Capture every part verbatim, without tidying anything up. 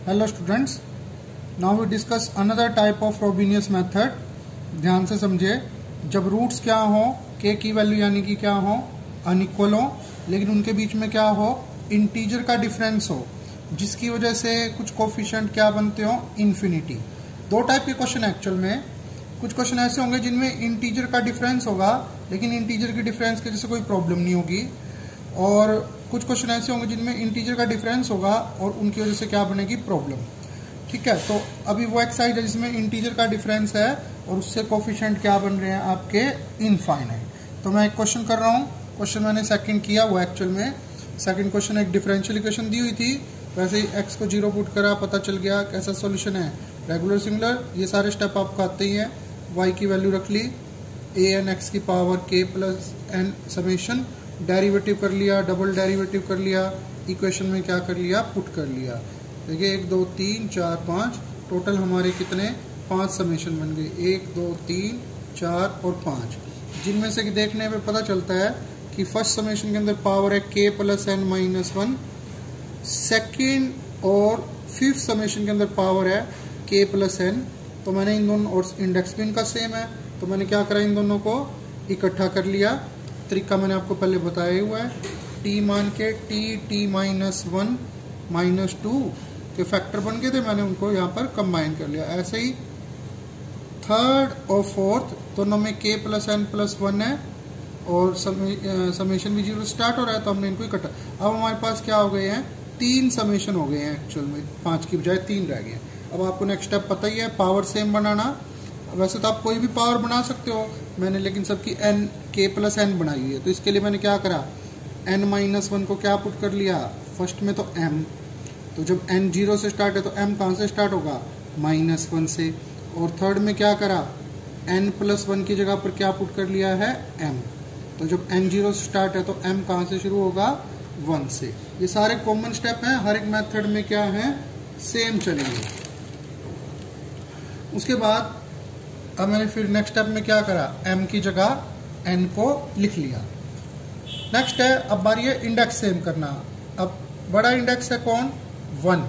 Hello students, now we discuss another type of Frobenius method. ध्यान से समझिए, जब रूट्स क्या हो, के की वैल्यू यानी कि क्या हो, अनइक्वल हो, लेकिन उनके बीच में क्या हो, इंटीजर का डिफरेंस हो, जिसकी वजह से कुछ कोफिशिएंट क्या बनते हो, इन्फिनिटी। दो टाइप के क्वेश्चन एक्चुअल में, कुछ क्वेश्चन ऐसे होंगे जिनमें इंटीजर का डिफरेंस होगा लेकिन इंटीजर के डिफरेंस की वजह से कोई प्रॉब्लम नहीं होगी, और कुछ क्वेश्चन ऐसे होंगे जिनमें इंटीजर का डिफरेंस होगा और उनकी वजह से क्या बनेगी, प्रॉब्लम। ठीक है, तो अभी वो एक्सरसाइज है जिसमें इंटीजर का डिफरेंस है और उससे कोफिशिएंट क्या बन रहे हैं आपके, इनफाइनाइट। तो मैं एक क्वेश्चन कर रहा हूँ, क्वेश्चन मैंने सेकंड किया हुआ एक्चुअल में। सेकंड क्वेश्चन एक डिफरेंशियल इक्वेशन दी हुई थी, वैसे ही एक्स को जीरो पुट करा, पता चल गया कैसा सोल्यूशन है, रेगुलर सिंगुलर। ये सारे स्टेप आपको आते ही हैं। वाई की वैल्यू रख ली, ए एन एक्स की पावर के प्लस एन समेशन, डेरिवेटिव कर लिया, डबल डेरिवेटिव कर लिया, इक्वेशन में क्या कर लिया, पुट कर लिया। देखिए एक दो तीन चार पाँच, टोटल हमारे कितने, पांच समेशन बन गए, एक दो तीन चार और पाँच, जिनमें से देखने पे पता चलता है कि फर्स्ट समेशन के अंदर पावर है के plus N minus one, second और फिफ्थ समेशन के अंदर पावर है के प्लस एन। तो मैंने इन दोनों, और इंडेक्स भी इनका सेम है, तो मैंने क्या करा, इन दोनों को इकट्ठा कर लिया। तरीका मैंने आपको पहले बताया हुआ है, टी मान के T T minus one minus two के फैक्टर बन गए थे, मैंने उनको यहाँ पर कंबाइन कर लिया। ऐसे ही थर्ड और फोर्थ दोनों में के प्लस एन प्लस वन है और समेशन भी जीरो स्टार्ट हो रहा है, तो हमने इनको इकट्ठा। अब हमारे पास क्या हो गए हैं, तीन समेशन हो गए हैं एक्चुअल में, पांच की बजाय तीन रह गए। अब आपको नेक्स्ट स्टेप पता ही है, पावर सेम बनाना। वैसे तो आप कोई भी पावर बना सकते हो, मैंने लेकिन सबकी एन के प्लस एन बनाई हुई है, तो इसके लिए मैंने क्या करा, एन माइनस वन को क्या पुट कर लिया, फर्स्ट में तो एम, तो जब एन जीरो से स्टार्ट है तो एम कहाँ से स्टार्ट होगा, माइनस वन से। और थर्ड में क्या करा, एन प्लस वन की जगह पर क्या पुट कर लिया है, एम, तो जब एन जीरो से स्टार्ट है तो एम कहाँ से शुरू होगा, वन से। ये सारे कॉमन स्टेप हैं, हर एक मेथड में क्या है, सेम चलेंगे। उसके बाद अब मैंने फिर नेक्स्ट स्टेप में क्या करा, m की जगह n को लिख लिया। नेक्स्ट है, अब बारी है इंडेक्स सेम करना। अब बड़ा इंडेक्स है कौन, वन।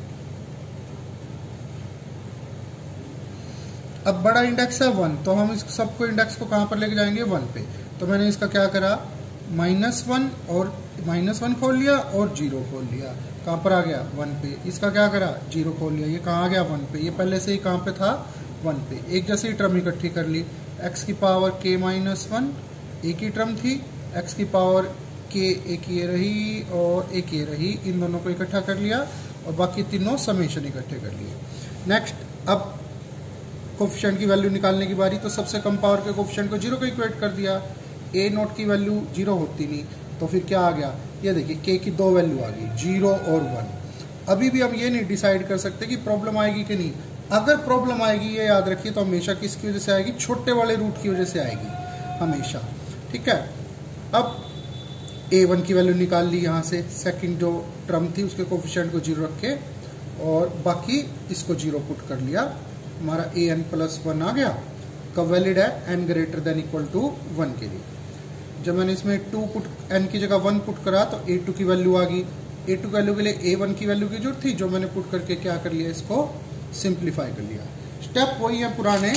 अब बड़ा इंडेक्स है वन, तो हम इस सबको इंडेक्स को कहां पर लेके जाएंगे, वन पे। तो मैंने इसका क्या करा, माइनस वन और माइनस वन खोल लिया और जीरो खोल लिया, कहां पर आ गया, वन पे। इसका क्या करा, जीरो खोल लिया, ये कहां आ गया, वन पे। ये पहले से ही कहां पे था, वन पे। एक जैसी टर्म इकट्ठी कर ली, x की पावर k माइनस वन एक ही टर्म थी, x की पावर k एक ये रही और एक ये रही, इन दोनों को इकट्ठा कर लिया और बाकी तीनों समेशन इकट्ठे कर लिए। नेक्स्ट, अब कोफिशिएंट की वैल्यू निकालने की बारी, तो सबसे कम पावर के कोफिशिएंट को जीरो को इक्वेट कर दिया। a नोट की वैल्यू जीरो होती नहीं, तो फिर क्या आ गया, ये देखिए k की दो वैल्यू आ गई, जीरो और वन। अभी भी हम ये नहीं डिसाइड कर सकते कि प्रॉब्लम आएगी कि नहीं। अगर प्रॉब्लम आएगी, ये याद रखिए, तो हमेशा किसकी वजह से आएगी, छोटे वाले रूट की वजह से आएगी हमेशा। ठीक है, अब ए वन की वैल्यू निकाल ली यहाँ से, सेकंड जो टर्म थी उसके कोफिशिएंट को जीरो रखे और बाकी इसको जीरो पुट कर लिया, हमारा ए एन प्लस वन आ गया। कब वैलिड है, N greater than equal to one के लिए। जब मैंने इसमें टू पुट, एन की जगह वन पुट करा तो ए टू की वैल्यू आ गई। ए टू वैल्यू के लिए ए वन की वैल्यू की जरूरत थी, जो मैंने पुट करके क्या कर लिया, इसको सिंप्लीफाई कर लिया। स्टेप वही है पुराने।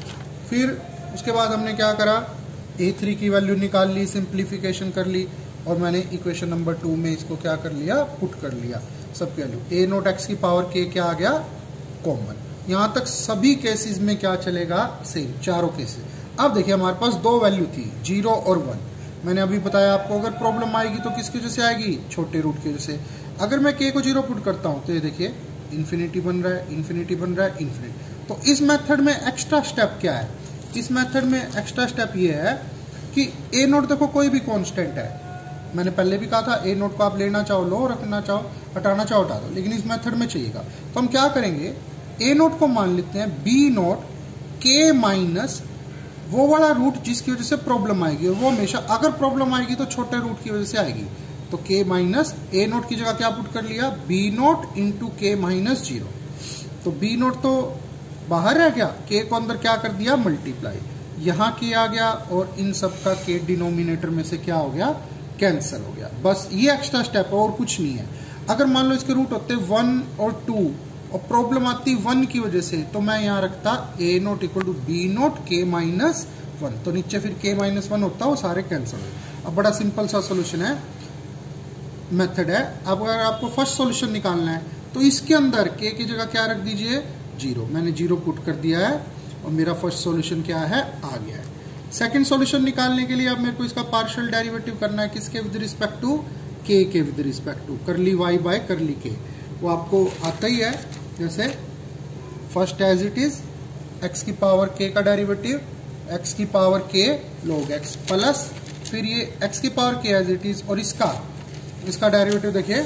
फिर उसके बाद हमने क्या करा, ए थ्री की वैल्यू निकाल ली, सिंप्लीफिकेशन कर ली और मैंने इक्वेशन नंबर टू में इसको क्या कर लिया, पुट कर लिया सबकी वैल्यू। ए नोट एक्स की पावर के क्या आ गया, कॉमन। यहां तक सभी केसेस में क्या चलेगा, सेम, चारों केसेस। अब देखिए हमारे पास दो वैल्यू थी, जीरो और वन। मैंने अभी बताया आपको, अगर प्रॉब्लम आएगी तो किसकी वजह से आएगी, छोटे रूट की वजह से। अगर मैं के को जीरो पुट करता हूं तो ये देखिए इन्फिनिटी बन रहा है, इन्फिनिटी बन रहा है, इन्फिनिटी। तो इस मेथड में एक्स्ट्रा स्टेप क्या है, इस मेथड में एक्स्ट्रा स्टेप ये है कि ए नोट देखो कोई भी कांस्टेंट है, मैंने पहले भी कहा था ए नोट को आप लेना चाहो लो, रखना चाहो हटाना चाहो हटा दो, लेकिन इस मेथड में चाहिएगा। तो हम क्या करेंगे, ए नोट को मान लेते हैं बी नोट के माइनस वो वाला रूट जिसकी वजह से प्रॉब्लम आएगी, और वो हमेशा अगर प्रॉब्लम आएगी तो छोटे रूट की वजह से आएगी। तो k माइनस ए नोट की जगह क्या पुट कर लिया, बी नोट इंटू के माइनस जीरो। तो बी नोट तो बाहर रह गया, k को अंदर क्या कर दिया, मल्टीप्लाई, यहाँ k आ गया और इन सब का k डिनोमिनेटर में से क्या हो गया, कैंसिल हो गया। बस ये एक्स्ट्रा स्टेप है और कुछ नहीं है। अगर मान लो इसके रूट होते वन और टू और प्रॉब्लम आती वन की वजह से, तो मैं यहाँ रखता A naught equal to B naught K minus one, तो नीचे फिर के माइनस वन होता, वो सारे कैंसिल हो। अब बड़ा सिंपल सा सोल्यूशन है, मेथड है। अब अगर आपको फर्स्ट सोल्यूशन निकालना है तो इसके अंदर के की जगह क्या रख दीजिए, जीरो। मैंने जीरो पुट कर दिया है और मेरा फर्स्ट सोल्यूशन क्या है, आ गया है। सेकंड सोल्यूशन निकालने के लिए अब मेरे को इसका पार्शियल डेरिवेटिव करना है, किसके with respect to, K K with respect to curly Y by curly K, वो आपको आता ही है। जैसे first as it is X की पावर के का डेरिवेटिव, एक्स की power K log x plus फिर ये एक्स की पावर के एज इट इज, और इसका इसका डेरिवेटिव देखिए,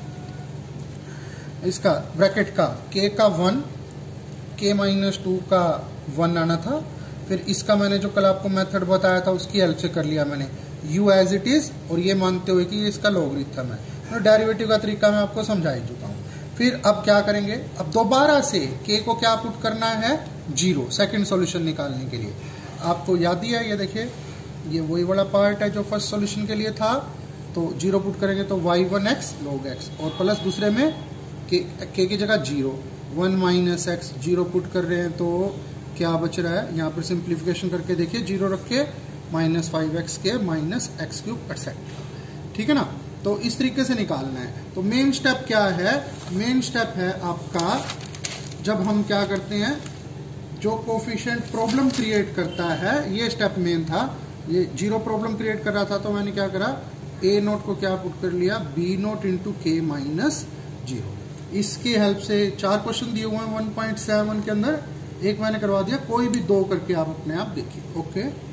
इसका ब्रैकेट का k का वन, k माइनस टू का वन आना था, फिर इसका मैंने जो कल आपको मेथड बताया था उसकी हेल्प से कर लिया मैंने u एज इट इज, और ये मानते हुए कि ये इसका लॉगरिथम है। तो डेरिवेटिव का तरीका मैं आपको समझा ही चुका हूँ। फिर अब क्या करेंगे, अब दोबारा से k को क्या पुट करना है, जीरो, सेकंड सॉल्यूशन निकालने के लिए। आपको याद ही है, ये देखिए ये वही वाला पार्ट है जो फर्स्ट सॉल्यूशन के लिए था, तो जीरो पुट करेंगे तो y one x log x, और प्लस दूसरे में के के की जगह zero, one minus x, zero put कर रहे हैं तो क्या बच रहा है, यहाँ पर सिंप्लीफिकेशन करके देखिए, जीरो रख के माइनस फाइव एक्स के माइनस एक्स क्यूब एक्सेट्रा। ठीक है ना, तो इस तरीके से निकालना है। तो मेन स्टेप क्या है, मेन स्टेप है आपका, जब हम क्या करते हैं, जो कोफिशिएंट प्रॉब्लम क्रिएट करता है, ये स्टेप मेन था। ये जीरो प्रॉब्लम क्रिएट कर रहा था, तो मैंने क्या करा, ए नोट को क्या पुट कर लिया, बी नोट इंटू के माइनस जीरो। इसकी हेल्प से चार क्वेश्चन दिए हुए हैं वन पॉइंट सेवन के अंदर, एक मैंने करवा दिया, कोई भी दो करके आप अपने आप देखिए। ओके।